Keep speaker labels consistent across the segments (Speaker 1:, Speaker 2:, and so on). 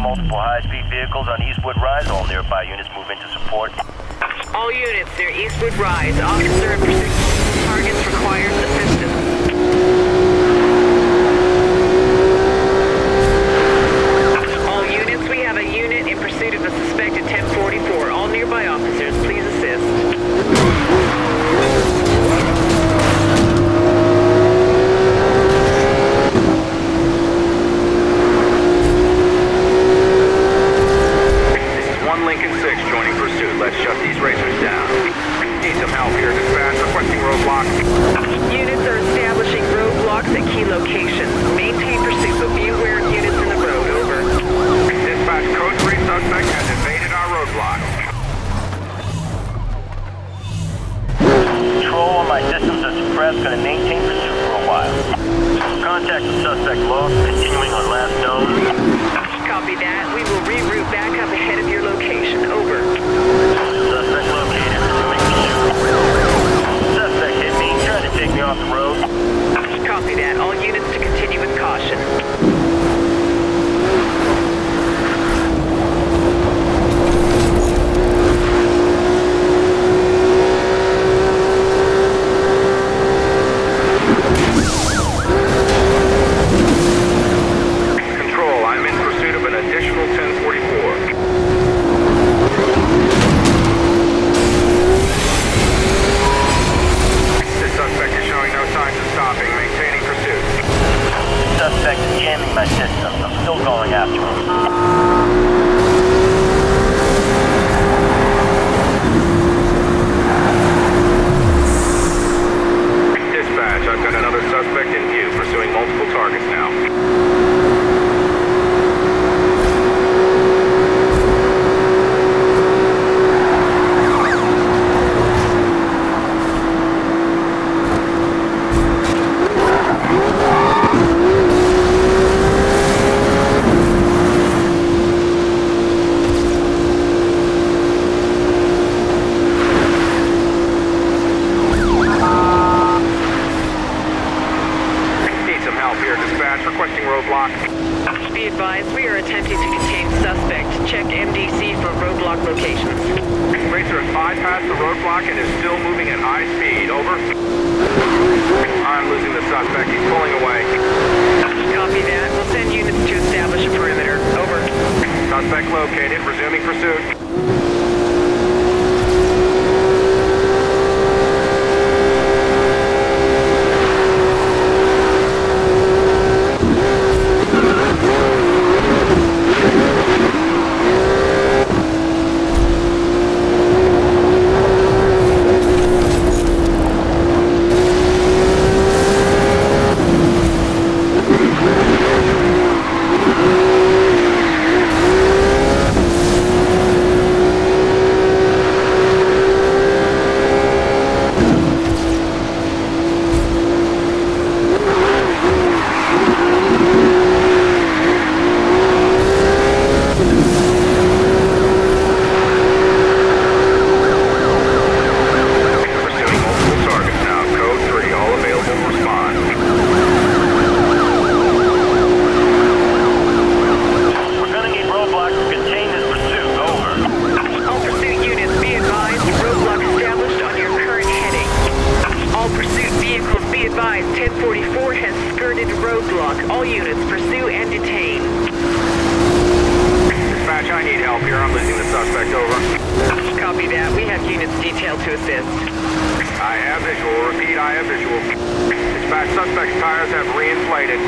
Speaker 1: multiple high-speed vehicles on Eastwood Rise. All nearby units move into support.
Speaker 2: All units near Eastwood Rise. Officer in pursuit. Targets requires assistance. All units, we have a unit in pursuit of a suspected 1044. All nearby officers, please assist.
Speaker 3: Lincoln 6 joining pursuit. Let's shut these racers down. Need some help here. Dispatch requesting roadblock.
Speaker 2: Units are establishing roadblocks at key locations. Maintain pursuit, but be aware of units in the road. Over.
Speaker 3: Dispatch code 3 suspect has invaded our roadblock.
Speaker 1: Control on my systems are suppressed. Gonna maintain pursuit for a while. Contact with suspect lost. Continuing on last known.
Speaker 2: Copy that. We will reroute back up ahead of your location. Over.
Speaker 1: Suspect located. Resuming pursuit. Suspect hit me. Tried to take me off the road.
Speaker 2: Copy that. All units to continue with caution.
Speaker 3: Additional 1044. This suspect is showing no signs of stopping, maintaining pursuit.
Speaker 1: Suspect is jamming my systems. I'm still going after him.
Speaker 3: Dispatch, I've got another suspect in view, pursuing multiple targets now. Requesting roadblock.
Speaker 2: Be advised, we are attempting to contain suspect. Check MDC for roadblock locations.
Speaker 3: Racer has bypassed the roadblock and is still moving at high speed. Over. I'm losing the suspect. He's pulling away.
Speaker 2: Copy that. We'll send units to establish a perimeter. Over.
Speaker 3: Suspect located. Resuming pursuit. Suspect's tires have reinflated.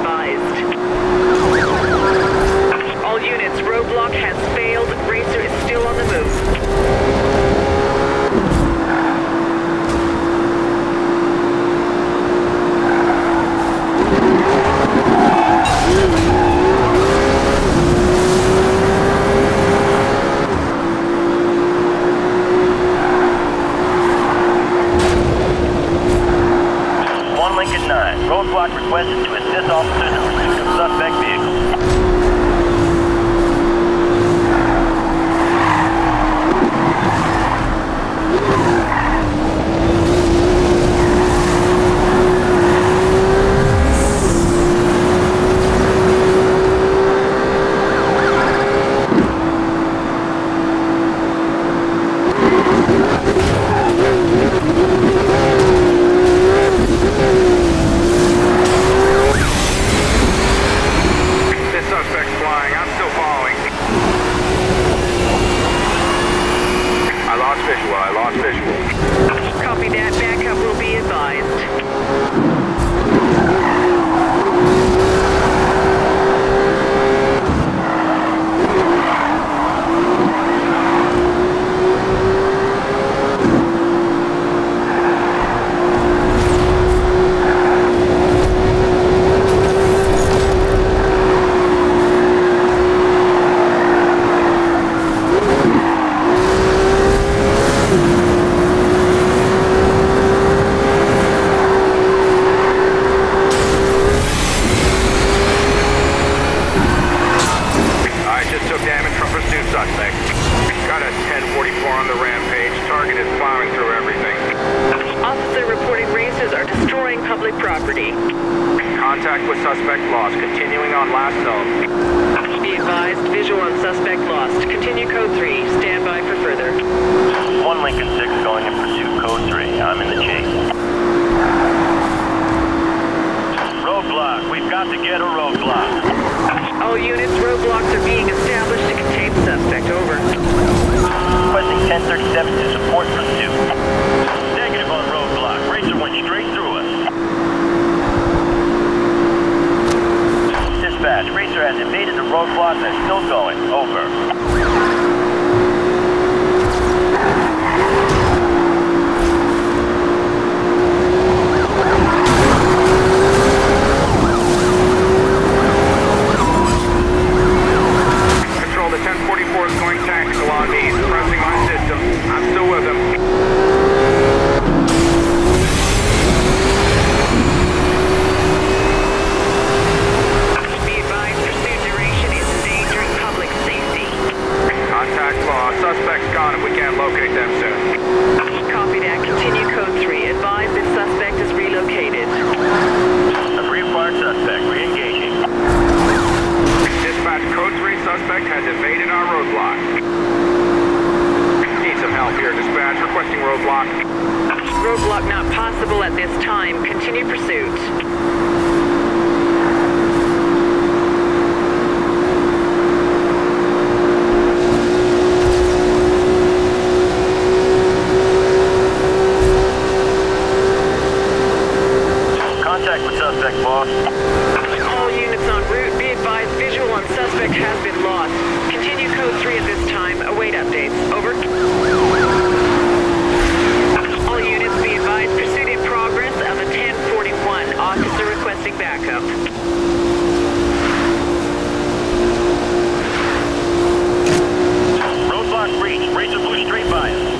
Speaker 2: Roadblock has failed. Racer is still
Speaker 1: Roadblock requested to assist officers in pursuit of suspect vehicles.
Speaker 2: Copy that. Backup will be advised.
Speaker 3: Got a 1044 on the rampage. Target is plowing through everything.
Speaker 2: Officer reporting racers are destroying public property.
Speaker 3: Contact with suspect lost. Continuing on last zone.
Speaker 2: Be advised, visual on suspect lost. Continue code 3. Stand by for further.
Speaker 1: 1 Lincoln 6 going in pursuit, code 3. I'm in the chase. Roadblock. We've got to get a roadblock.
Speaker 2: All units, roadblocks are being established to contain suspect. Over.
Speaker 1: Requesting 1037 to support pursuit. Negative on roadblock. Racer went straight through us. Dispatch, Racer has evaded the roadblock and is still going. Over.
Speaker 3: The 1044 is going tactical on me. Suppressing my system. I'm still with him.
Speaker 2: Be advised, pursuit duration is endangering public safety.
Speaker 3: Contact lost. Suspect's gone if we can't locate them soon.
Speaker 2: Copy that. Continue code 3. Advise that suspect is relocated.
Speaker 1: A reacquired suspect. Re-engaging.
Speaker 3: Dispatch code 3 suspect has evaded our roadblock. Need some help here, dispatch. Requesting roadblock.
Speaker 2: Roadblock not possible at this time. Continue pursuit.
Speaker 1: Contact with suspect, boss.
Speaker 2: All units en route, be advised visual on suspect has been lost. Continue code 3 at this time. Await updates. Over. All units be advised pursuit in progress of a 1041. Officer requesting backup.
Speaker 1: Roadblock breach. Racer flew straight by us.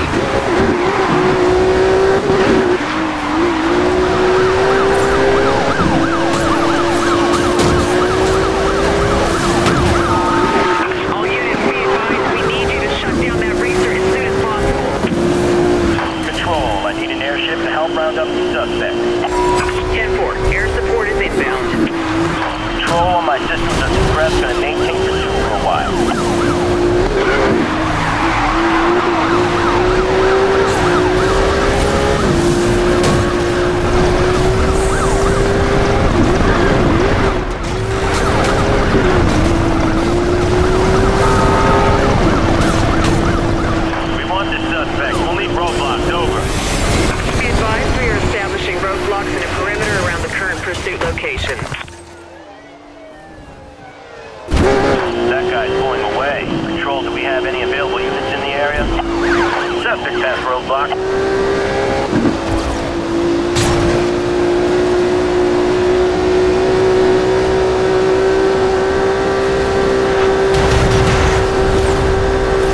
Speaker 1: Round up the suspect.
Speaker 2: 10-4. Air support is inbound.
Speaker 1: Control on my systems are suppressed. Gonna maintain pursuit for a while. We want this suspect. We'll leave roadblocks. Over.
Speaker 2: Be advised we are establishing roadblocks in a perimeter around the current pursuit location.
Speaker 1: That guy's pulling away. Control, do we have any available units in the area? Suspect past roadblock.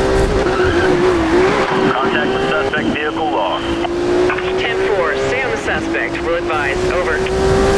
Speaker 1: Contact with suspect vehicle lost.
Speaker 2: 10-4. Stay on the suspect. Will advise. Over.